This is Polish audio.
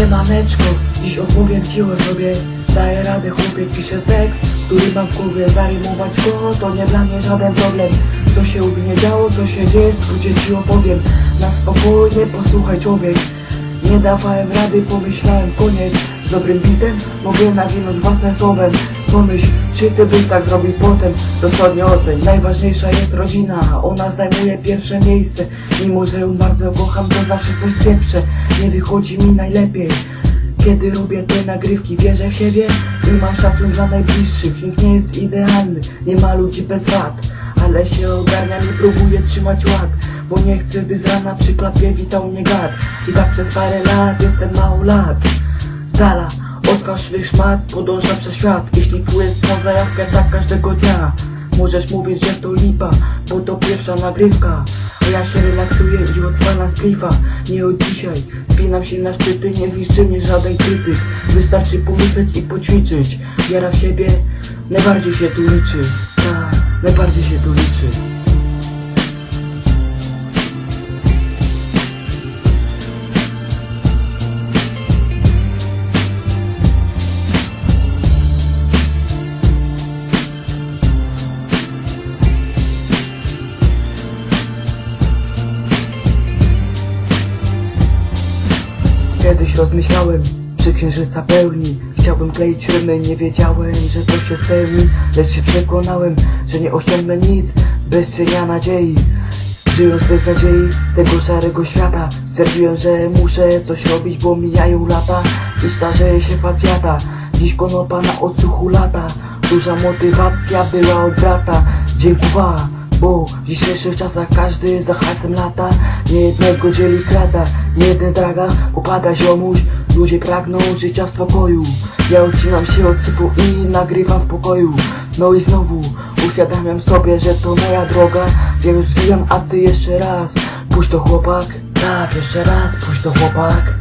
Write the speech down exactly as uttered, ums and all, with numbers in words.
Siemaneczko, dziś opowiem ci o sobie. Daję radę, chłopie, piszę tekst, który mam w głowie. Zarymować go to nie dla mnie żaden problem. Co się u mnie działo, co się dzieje, w skrócie ci opowiem. Na spokojnie posłuchaj, człowiek. Nie dawałem rady, pomyślałem, koniec. Z dobrym bitem mogę nawinąć własnym słowem. Pomyśl, czy ty byś tak zrobił potem. Rozsądnie oceń, najważniejsza jest rodzina. Ona zajmuje pierwsze miejsce. Mimo że ją bardzo kocham, to zawsze coś spieprzę. Nie wychodzi mi najlepiej. Kiedy robię te nagrywki, wierzę w siebie i mam szacun dla najbliższych. Nikt nie jest idealny, nie ma ludzi bez wad, ale się ogarniam i próbuję trzymać ład, bo nie chcę, by z rana przy klapie witał mnie gad. I tak przez parę lat jestem mało lat. Z dala od fałszywych szmat podążam przez świat. Jeśli czujesz swą zajawkę tak każdego dnia, możesz mówić, że to lipa, bo to pierwsza nagrywka. A ja się relaksuję i odpalam z klifa. Nie od dzisiaj, spinam się na szczyty, nie zniszczy mnie żaden krytyk. Wystarczy pomyśleć i poćwiczyć. Wiara w siebie najbardziej się tu liczy. Tak, najbardziej się tu liczy. Kiedyś rozmyślałem przy księżyca pełni. Chciałbym kleić rymy, nie wiedziałem, że to się spełni. Lecz się przekonałem, że nie osiągnę nic bez cienia nadziei. Żyjąc bez nadziei tego szarego świata, stwierdziłem, że muszę coś robić, bo mijają lata i starzeje się facjata. Dziś konopa na odsłuchu lata. Duża motywacja była od brata. Dziękuję, bo w dzisiejszych czasach każdy za hasem lata. Nie jednego dzieli krata, nie jeden draga upada ziomuś. Ludzie pragną życia w spokoju. Ja odcinam się od syfu i nagrywam w pokoju. No i znowu uświadamiam sobie, że to moja droga. Wiem, zwijam, a ty jeszcze raz. Puść to, chłopak. Tak, jeszcze raz, puść to, chłopak.